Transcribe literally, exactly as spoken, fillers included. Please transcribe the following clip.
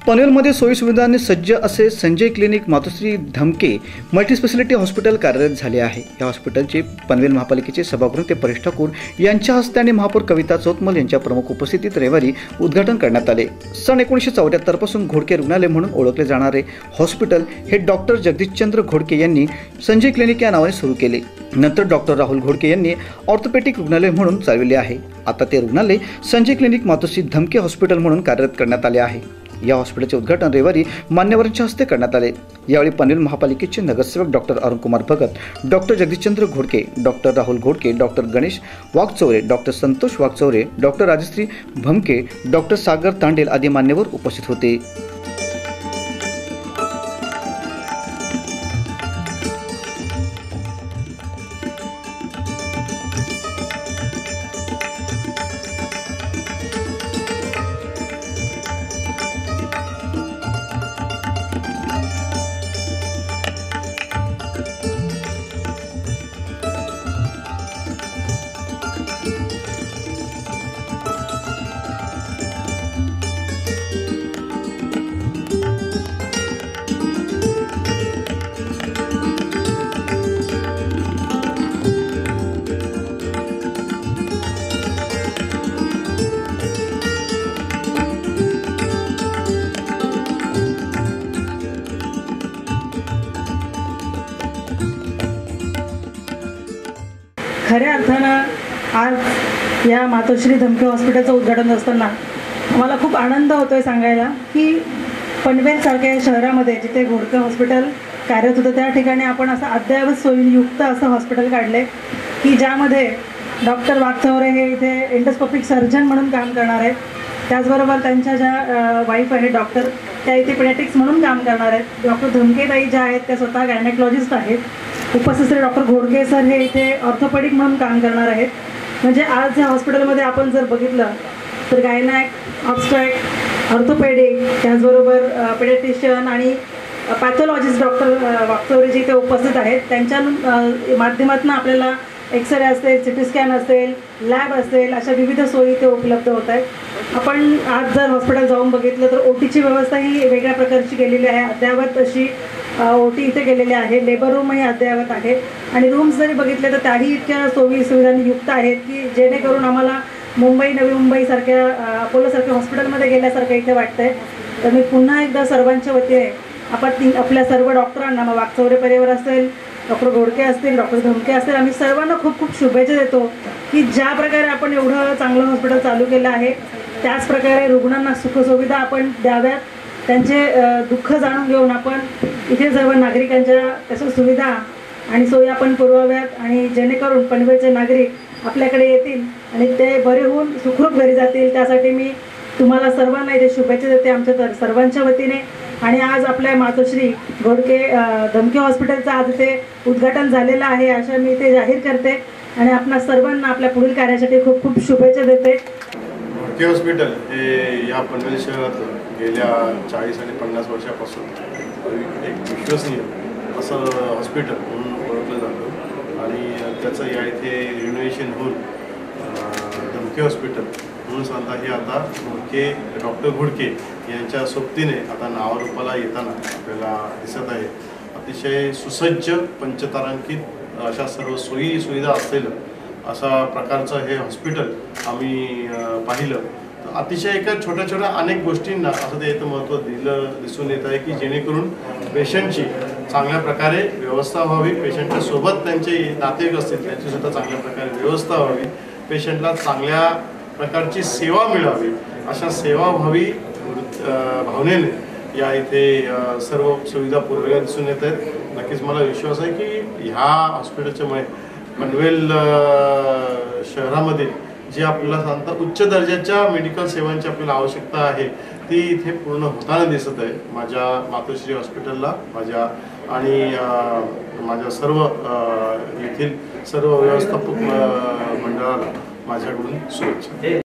पनवेलमध्ये सोयीसुविधांनी सज्ज असे Sanjay clinic Matoshri Dhamke multispeciality hospital कार्यरत झाले आहे। या हॉस्पिटलचे पनवेल महापालिकेचे सभागृह ते परेश ठाकूर यांच्या हस्ते आणि महापौर कविता चौतमल यांच्या प्रमुख उपस्थितीत रविवारी उद्घाटन करण्यात आले। सन एकोणीसशे चौऱ्याहत्तर पासून घोडके रुग्णालय म्हणून ओळखले जाणारे हॉस्पिटल हे डॉक्टर जगदीशचंद्र घोडके यांनी संजय क्लिनिक या नावाने सुरू केले। नंतर डॉक्टर राहुल घोडके यांनी ऑर्थोपेडिक रुग्णालय म्हणून चालविले आहे। आता ते रुग्णालय संजय क्लिनिक मातोश्री धमके हॉस्पिटल म्हणून कार्यरत करण्यात आले आहे। या हॉस्पिटलचे उद्घाटन रविवारी मान्यवरांच्या हस्ते करण्यात आले। यावेळी पनवेल महापालिकेचे नगरसेवक doctor Arunkumar Bhagat, doctor Jagdishchandra Ghodke, doctor Rahul Ghodke, doctor Ganesh Waghchaure, doctor Santosh Waghchaure, doctor Rajashri Bhamke, doctor Sagar Tandel आदी मान्यवर उपस्थित होते। खऱ्या अर्थानं आज या मातोश्री धमके हॉस्पिटलचं उद्घाटन असताना आम्हाला खूप आनंद होतोय सांगायला की पनवेलसारख्या शहरामध्ये जिथे घोडके हॉस्पिटल कार्यरत होतं त्या ठिकाणी आपण असं अद्ययावत सोयीयुक्त असं हॉस्पिटल काढले की ज्यामध्ये डॉक्टर वाघचौरे हे इथे एंडोस्कोपिक सर्जन म्हणून काम करणार आहेत। त्याचबरोबर त्यांच्या ज्या वाईफ आहेत डॉक्टर त्या इथे पेडियाट्रिक्स म्हणून काम करणार आहेत। डॉक्टर धमकेताई ज्या आहेत त्या स्वतः गायनेकोलॉजिस्ट आहेत। उपस्थित डॉक्टर घोडके सर हे इथे ऑर्थोपेडिक म्हणून काम करणार आहेत। म्हणजे आज या हॉस्पिटलमध्ये आपण जर बघितलं तर गायनॅक, ऑब्स्ट्रॅक्ट, ऑर्थोपेडिक, त्याचबरोबर पेडियाट्रिशियन आणि पॅथॉलॉजिस्ट डॉक्टर वाघचौरे जे इथे उपस्थित आहेत त्यांच्या माध्यमातून आपल्याला एक्सरे असेल, सिटी स्कॅन असेल, लॅब असेल अशा विविध सोयी इथे उपलब्ध होत आहेत। आपण आज जर हॉस्पिटल जाऊन बघितलं तर ओटीची व्यवस्था ही वेगळ्या प्रकारची केलेली आहे। अद्ययावत अशी ओटी इथे केलेली आहे। लेबर रूमही अद्ययावत आहे आणि रूम्स जरी बघितले तर त्याही इतक्या सोयी सुविधांनी युक्त आहेत की जेणेकरून आम्हाला मुंबई, नवी मुंबईसारख्या अपोलोसारख्या हॉस्पिटलमध्ये गेल्यासारखं इथे वाटतंय। तर मी पुन्हा एकदा सर्वांच्या वतीने आपण आपल्या सर्व डॉक्टरांना, मग वाघचौरे परिवार असेल, डॉक्टर घोडके असतील, डॉक्टर धमके असतील, आम्ही सर्वांना खूप खूप शुभेच्छा देतो की ज्या प्रकारे आपण एवढं चांगलं हॉस्पिटल चालू केलं आहे त्याच प्रकारे रुग्णांना सुखसुविधा आपण द्याव्यात। त्यांचे दुःख जाणून घेऊन आपण इथे सर्व नागरिकांच्या त्याच्या सुविधा आणि सोयी आपण पुरवाव्यात आणि जेणेकरून पनवेलचे नागरिक आपल्याकडे येतील आणि ते बरे होऊन सुखरूप घरी जातील। त्यासाठी मी तुम्हाला सर्वांना इथे शुभेच्छा देते आमच्या तर सर्वांच्या वतीने। आणि आज आपल्या मातोश्री घोडके धमके हॉस्पिटलचं आज इथे उद्घाटन झालेलं आहे अशा मी इथे जाहीर करते आणि आपणा सर्वांना आपल्या पुढील कार्यासाठी खूप खूप शुभेच्छा देते। घोडके हॉस्पिटल हे या पनवेल शहरातलं गेल्या चाळीस आणि पन्नास वर्षापासून एक विश्वसनीय असं हॉस्पिटल म्हणून ओळखलं जातं आणि त्याचं या इथे रिनोव्हेशन होऊन धमके हॉस्पिटल म्हणून सांगता हे आता घोडके डॉक्टर घोडके यांच्या सोबतीने आता नावारूपाला येताना आपल्याला दिसत आहे। अतिशय सुसज्ज, पंचतारांकित अशा सर्व सोयी सुविधा असलेलं अशा प्रकारचं हे हॉस्पिटल आम्ही पाहिलं तर अतिशय एका छोट्या छोट्या अनेक गोष्टींना असं ते इथं महत्त्व दिलं दिसून येत आहे की जेणेकरून पेशंटची चांगल्या प्रकारे व्यवस्था व्हावी, पेशंटच्या सोबत त्यांचे नातेवाईक असतील त्यांचीसुद्धा चांगल्या प्रकारे व्यवस्था व्हावी, पेशंटला चांगल्या प्रकारची सेवा मिळावी अशा सेवा व्हावी भावनेने या इथे सर्व सुविधा पुरवल्या दिसून येत आहेत। नक्कीच मला विश्वास आहे की ह्या हॉस्पिटलच्यामुळे पनवेल शहरामध्ये जे आपल्याला सांगता उच्च दर्जाच्या मेडिकल सेवांची आपल्याला आवश्यकता आहे ती इथे पूर्ण होताना दिसत आहे। माझ्या मातोश्री हॉस्पिटलला माझ्या आणि माझ्या सर्व येथील सर्व व्यवस्थापक मंडळाला माझ्याकडून शुभेच्छा।